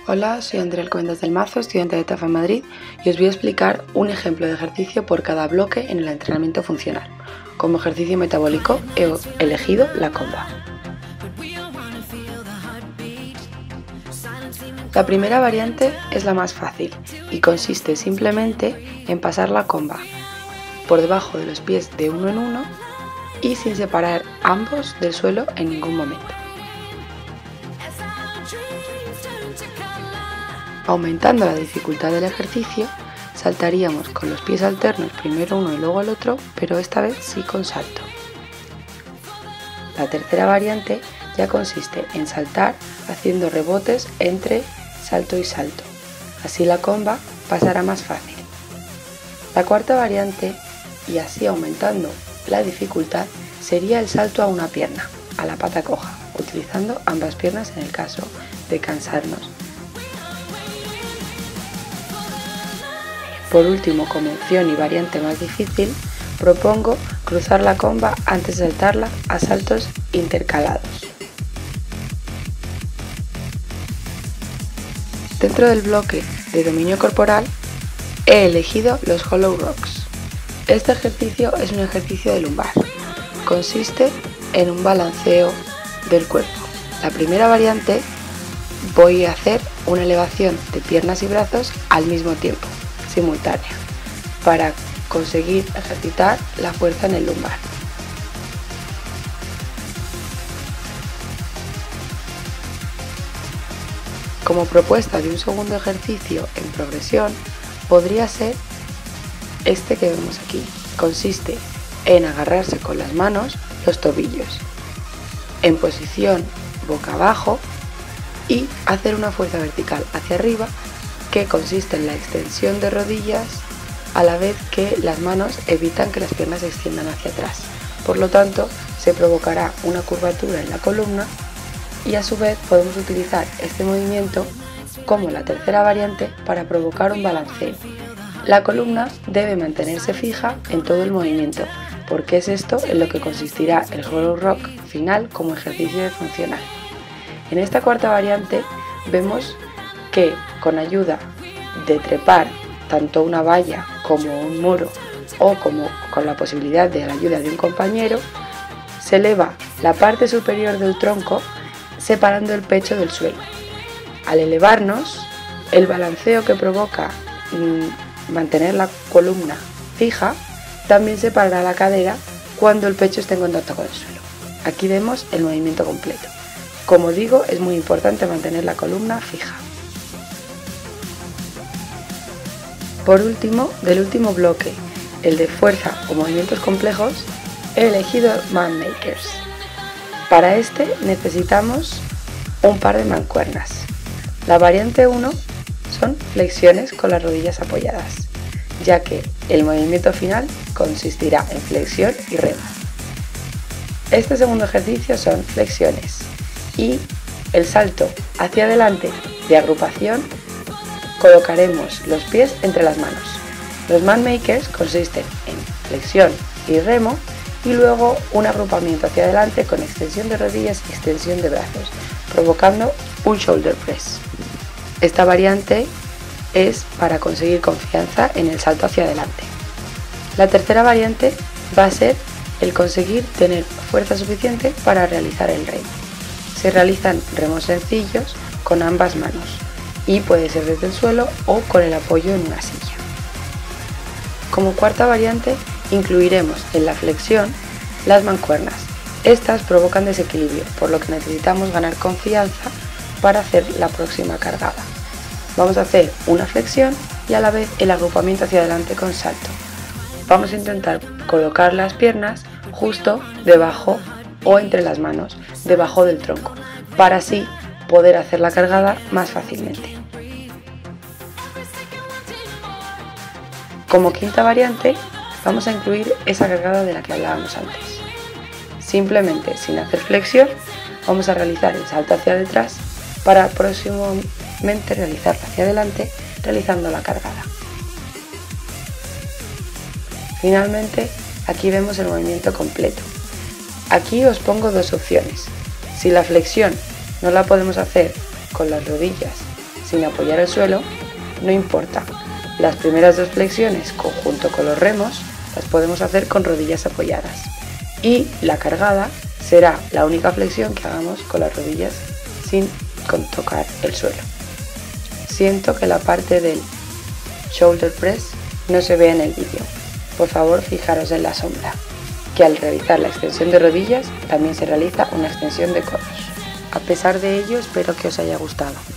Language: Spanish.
Hola, soy Andrea Alcobendas del Mazo, estudiante de TAFA en Madrid, y os voy a explicar un ejemplo de ejercicio por cada bloque en el entrenamiento funcional. Como ejercicio metabólico he elegido la comba. La primera variante es la más fácil y consiste simplemente en pasar la comba por debajo de los pies de uno en uno y sin separar ambos del suelo en ningún momento. Aumentando la dificultad del ejercicio, saltaríamos con los pies alternos, primero uno y luego el otro, pero esta vez sí con salto. La tercera variante ya consiste en saltar haciendo rebotes entre salto y salto. Así la comba pasará más fácil. La cuarta variante, y así aumentando la dificultad, sería el salto a una pierna, a la pata coja, utilizando ambas piernas en el caso de cansarnos. Por último, como opción y variante más difícil, propongo cruzar la comba antes de saltarla a saltos intercalados. Dentro del bloque de dominio corporal he elegido los Hollow Rocks. Este ejercicio es un ejercicio de lumbar. Consiste en un balanceo del cuerpo. La primera variante voy a hacer una elevación de piernas y brazos al mismo tiempo, simultánea, para conseguir ejercitar la fuerza en el lumbar. Como propuesta de un segundo ejercicio en progresión, podría ser este que vemos aquí. Consiste en agarrarse con las manos los tobillos, en posición boca abajo, y hacer una fuerza vertical hacia arriba que consiste en la extensión de rodillas a la vez que las manos evitan que las piernas se extiendan hacia atrás. Por lo tanto, se provocará una curvatura en la columna y a su vez podemos utilizar este movimiento como la tercera variante para provocar un balanceo. La columna debe mantenerse fija en todo el movimiento, porque es esto en lo que consistirá el Hollow Rock final como ejercicio de funcional. En esta cuarta variante vemos que con ayuda de trepar tanto una valla como un muro o como con la posibilidad de la ayuda de un compañero, se eleva la parte superior del tronco separando el pecho del suelo. Al elevarnos, el balanceo que provoca mantener la columna fija también separará la cadera cuando el pecho esté en contacto con el suelo. Aquí vemos el movimiento completo. Como digo, es muy importante mantener la columna fija. Por último, del último bloque, el de fuerza o movimientos complejos, he elegido Manmakers. Para este necesitamos un par de mancuernas. La variante 1 son flexiones con las rodillas apoyadas, ya que el movimiento final consistirá en flexión y remo. Este segundo ejercicio son flexiones y el salto hacia adelante de agrupación. Colocaremos los pies entre las manos. Los Manmakers consisten en flexión y remo y luego un agrupamiento hacia adelante con extensión de rodillas y extensión de brazos, provocando un shoulder press. Esta variante es para conseguir confianza en el salto hacia adelante. La tercera variante va a ser el conseguir tener fuerza suficiente para realizar el remo. Se realizan remos sencillos con ambas manos y puede ser desde el suelo o con el apoyo en una silla. Como cuarta variante incluiremos en la flexión las mancuernas. Estas provocan desequilibrio, por lo que necesitamos ganar confianza para hacer la próxima cargada. Vamos a hacer una flexión y a la vez el agrupamiento hacia adelante con salto. Vamos a intentar colocar las piernas justo debajo o entre las manos, debajo del tronco, para así poder hacer la cargada más fácilmente. Como quinta variante vamos a incluir esa cargada de la que hablábamos antes. Simplemente sin hacer flexión vamos a realizar el salto hacia detrás para próximamente realizarlo hacia adelante realizando la cargada. Finalmente aquí vemos el movimiento completo. Aquí os pongo dos opciones. Si la flexión no la podemos hacer con las rodillas, sin apoyar el suelo, no importa. Las primeras 2 flexiones conjunto con los remos las podemos hacer con rodillas apoyadas y la cargada será la única flexión que hagamos con las rodillas sin tocar el suelo. Siento que la parte del shoulder press no se ve en el vídeo. Por favor, fijaros en la sombra, que al realizar la extensión de rodillas también se realiza una extensión de codos. A pesar de ello, espero que os haya gustado.